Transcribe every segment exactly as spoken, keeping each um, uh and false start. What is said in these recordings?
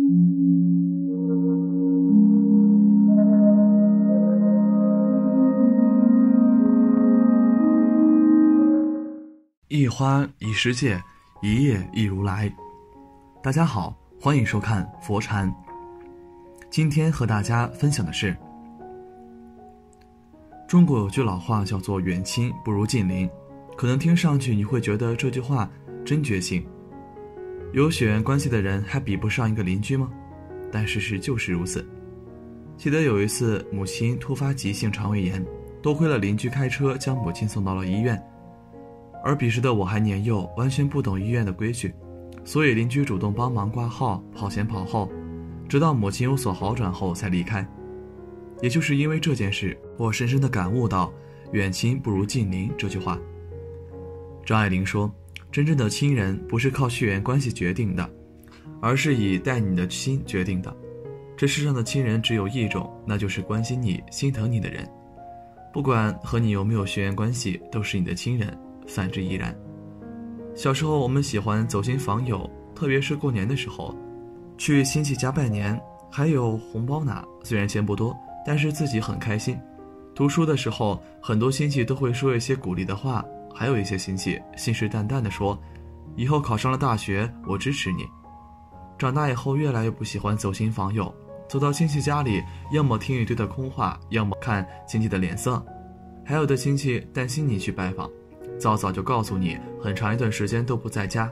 一花一世界，一叶一如来。大家好，欢迎收看佛禅。今天和大家分享的是，中国有句老话叫做远亲不如近邻，可能听上去你会觉得这句话真绝情，有血缘关系的人还比不上一个邻居吗？但事实就是如此。记得有一次母亲突发急性肠胃炎，多亏了邻居开车将母亲送到了医院，而彼时的我还年幼，完全不懂医院的规矩，所以邻居主动帮忙挂号，跑前跑后，直到母亲有所好转后才离开。也就是因为这件事，我深深地感悟到远亲不如近邻这句话。张爱玲说，真正的亲人不是靠血缘关系决定的，而是以待你的心决定的。这世上的亲人只有一种，那就是关心你、心疼你的人。不管和你有没有血缘关系，都是你的亲人，反之亦然。小时候我们喜欢走亲访友，特别是过年的时候，去亲戚家拜年，还有红包拿，虽然钱不多，但是自己很开心。读书的时候，很多亲戚都会说一些鼓励的话，还有一些亲戚信誓旦旦地说，以后考上了大学，我支持你。长大以后越来越不喜欢走亲访友，走到亲戚家里，要么听一堆的空话，要么看亲戚的脸色。还有的亲戚担心你去拜访，早早就告诉你很长一段时间都不在家。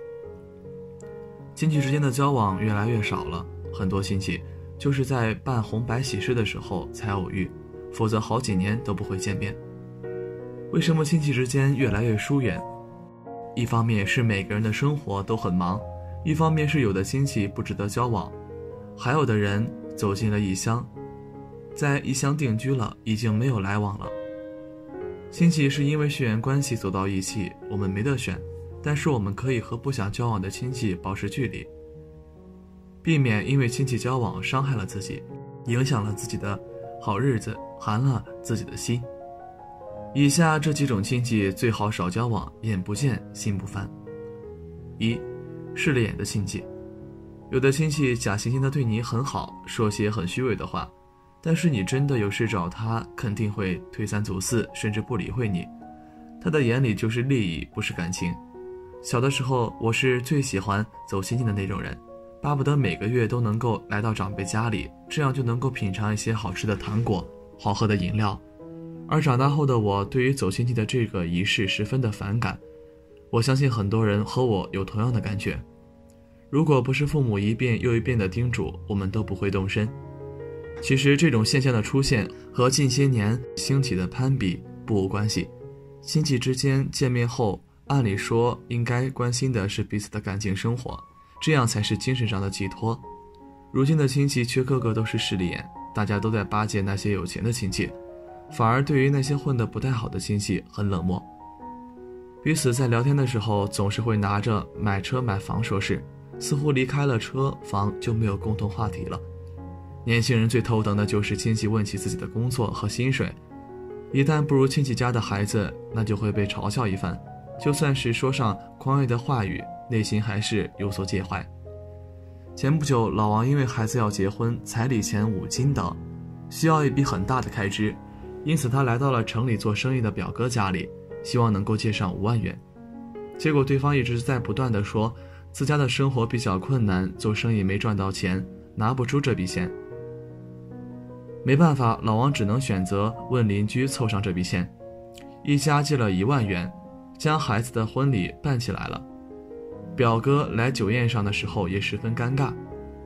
亲戚之间的交往越来越少了，很多亲戚就是在办红白喜事的时候才偶遇，否则好几年都不会见面。为什么亲戚之间越来越疏远？一方面是每个人的生活都很忙，一方面是有的亲戚不值得交往，还有的人走进了异乡，在异乡定居了，已经没有来往了。亲戚是因为血缘关系走到一起，我们没得选，但是我们可以和不想交往的亲戚保持距离，避免因为亲戚交往伤害了自己，影响了自己的好日子，寒了自己的心。以下这几种亲戚最好少交往，眼不见心不烦。一、势利眼的亲戚。有的亲戚假惺惺的对你很好，说些很虚伪的话，但是你真的有事找他，肯定会推三阻四，甚至不理会你。他的眼里就是利益，不是感情。小的时候，我是最喜欢走亲戚的那种人，巴不得每个月都能够来到长辈家里，这样就能够品尝一些好吃的糖果，好喝的饮料。而长大后的我，对于走亲戚的这个仪式十分的反感。我相信很多人和我有同样的感觉。如果不是父母一遍又一遍的叮嘱，我们都不会动身。其实这种现象的出现和近些年兴起的攀比不无关系。亲戚之间见面后，按理说应该关心的是彼此的感情生活，这样才是精神上的寄托。如今的亲戚却个个都是势利眼，大家都在巴结那些有钱的亲戚，反而对于那些混得不太好的亲戚很冷漠。彼此在聊天的时候总是会拿着买车买房说事，似乎离开了车房就没有共同话题了。年轻人最头疼的就是亲戚问起自己的工作和薪水，一旦不如亲戚家的孩子，那就会被嘲笑一番，就算是说上宽慰的话语，内心还是有所介怀。前不久，老王因为孩子要结婚，彩礼钱五金等，需要一笔很大的开支，因此他来到了城里做生意的表哥家里，希望能够借上五万元。结果对方一直在不断地说自家的生活比较困难，做生意没赚到钱，拿不出这笔钱。没办法，老王只能选择问邻居凑上这笔钱，一家借了一万元，将孩子的婚礼办起来了。表哥来酒宴上的时候也十分尴尬。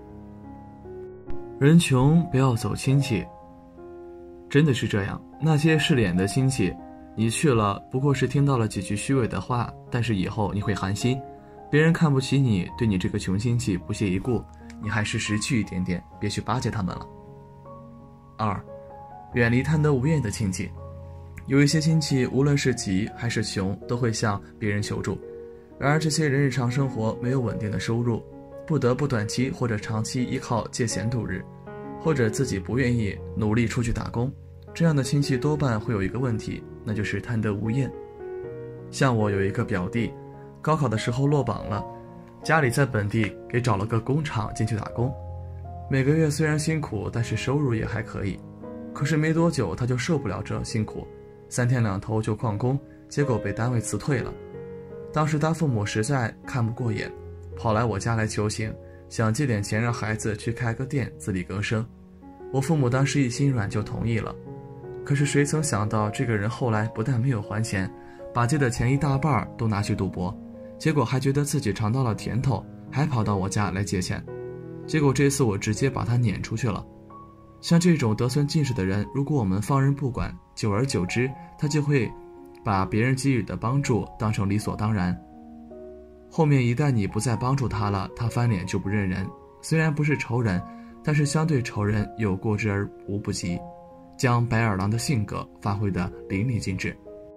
人穷不要走亲戚，真的是这样。那些势利眼的亲戚，你去了不过是听到了几句虚伪的话，但是以后你会寒心，别人看不起你，对你这个穷亲戚不屑一顾，你还是识趣一点点，别去巴结他们了。二、远离贪得无厌的亲戚。有一些亲戚无论是急还是穷，都会向别人求助，然而这些人日常生活没有稳定的收入，不得不短期或者长期依靠借钱度日，或者自己不愿意努力出去打工。这样的亲戚多半会有一个问题，那就是贪得无厌。像我有一个表弟，高考的时候落榜了， 家里在本地给找了个工厂进去打工，每个月虽然辛苦，但是收入也还可以。可是没多久他就受不了这辛苦，三天两头就旷工，结果被单位辞退了。当时他父母实在看不过眼，跑来我家来求情，想借点钱让孩子去开个店自力更生。我父母当时一心软就同意了。可是谁曾想到这个人后来不但没有还钱，把借的钱一大半都拿去赌博，结果还觉得自己尝到了甜头，还跑到我家来借钱。结果这次我直接把他撵出去了。像这种得寸进尺的人，如果我们放任不管，久而久之他就会把别人给予的帮助当成理所当然。后面一旦你不再帮助他了，他翻脸就不认人。虽然不是仇人，但是相对仇人有过之而无不及，将白眼狼的性格发挥得淋漓尽致。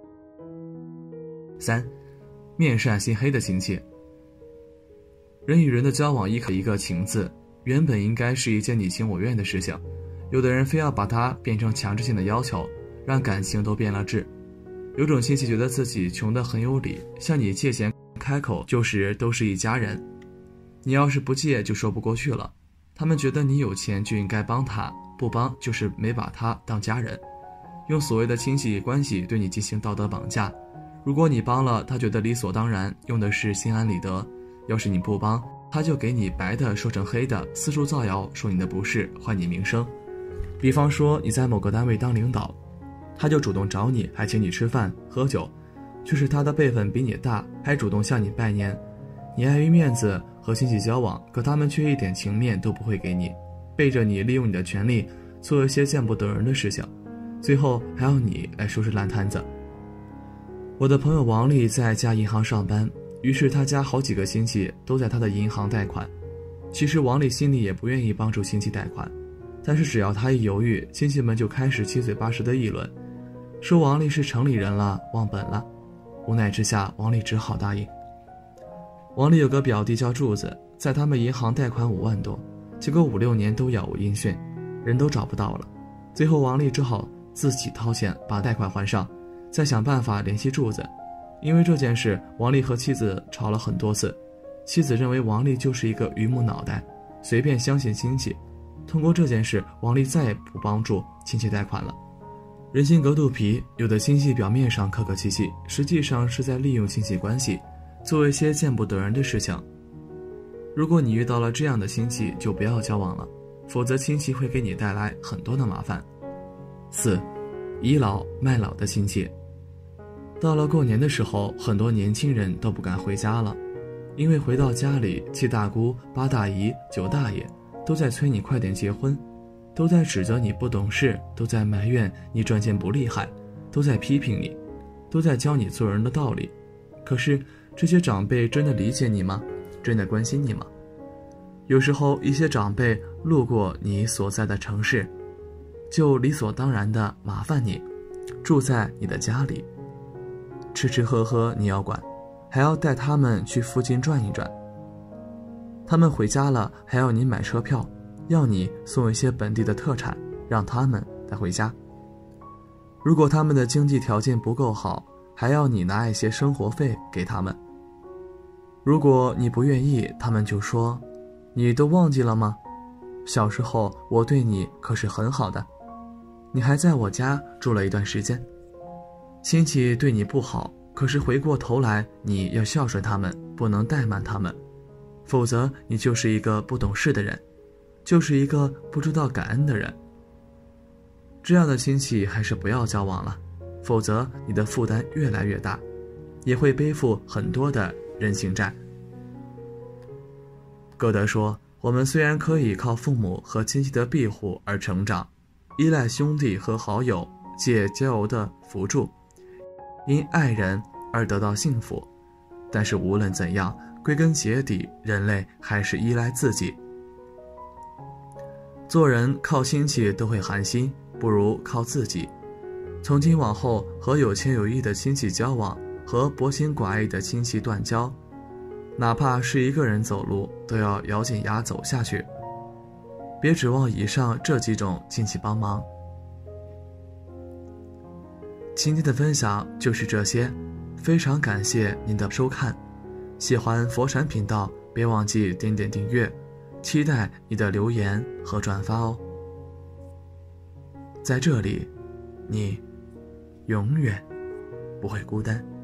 三，面善心黑的亲戚。人与人的交往依靠一个情字，原本应该是一件你情我愿的事情，有的人非要把它变成强制性的要求，让感情都变了质。有种亲戚觉得自己穷得很有理，向你借钱开口就是都是一家人，你要是不借就说不过去了。他们觉得你有钱就应该帮他，不帮就是没把他当家人，用所谓的亲戚关系对你进行道德绑架。如果你帮了，他觉得理所当然，用的是心安理得；要是你不帮，他就给你白的说成黑的，四处造谣说你的不是，坏你名声。比方说你在某个单位当领导，他就主动找你，还请你吃饭喝酒，就是他的辈分比你大，还主动向你拜年。你碍于面子和亲戚交往，可他们却一点情面都不会给你，背着你利用你的权利做一些见不得人的事情，最后还要你来收拾烂摊子。我的朋友王丽在家银行上班，于是他家好几个亲戚都在他的银行贷款。其实王丽心里也不愿意帮助亲戚贷款，但是只要他一犹豫，亲戚们就开始七嘴八舌的议论，说王丽是城里人了，忘本了。无奈之下，王丽只好答应。王丽有个表弟叫柱子，在他们银行贷款五万多，结果五六年都杳无音讯，人都找不到了。最后王丽只好自己掏钱把贷款还上，再想办法联系柱子。因为这件事，王丽和妻子吵了很多次。妻子认为王丽就是一个榆木脑袋，随便相信亲戚。通过这件事，王丽再也不帮助亲戚贷款了。人心隔肚皮，有的亲戚表面上客客气气，实际上是在利用亲戚关系做一些见不得人的事情。如果你遇到了这样的亲戚，就不要交往了，否则亲戚会给你带来很多的麻烦。四，倚老卖老的亲戚。到了过年的时候，很多年轻人都不敢回家了，因为回到家里，七大姑八大姨九大爷都在催你快点结婚，都在指责你不懂事，都在埋怨你赚钱不厉害，都在批评你，都在教你做人的道理。可是这些长辈真的理解你吗？真的关心你吗？有时候一些长辈路过你所在的城市，就理所当然的麻烦你，住在你的家里，吃吃喝喝你要管，还要带他们去附近转一转。他们回家了，还要你买车票，要你送一些本地的特产，让他们带回家。如果他们的经济条件不够好，还要你拿一些生活费给他们。如果你不愿意，他们就说，你都忘记了吗？小时候我对你可是很好的，你还在我家住了一段时间。亲戚对你不好，可是回过头来你要孝顺他们，不能怠慢他们，否则你就是一个不懂事的人，就是一个不知道感恩的人。这样的亲戚还是不要交往了，否则你的负担越来越大，也会背负很多的人情债。歌德说，我们虽然可以靠父母和亲戚的庇护而成长，依赖兄弟和好友借交友的辅助，因爱人而得到幸福，但是无论怎样，归根结底，人类还是依赖自己。做人靠亲戚都会寒心，不如靠自己。从今往后，和有情有义的亲戚交往，和薄情寡义的亲戚断交，哪怕是一个人走路，都要咬紧牙走下去，别指望以上这几种亲戚帮忙。今天的分享就是这些，非常感谢您的收看。喜欢佛禅频道，别别忘记点点订阅，期待你的留言和转发哦。在这里，你永远不会孤单。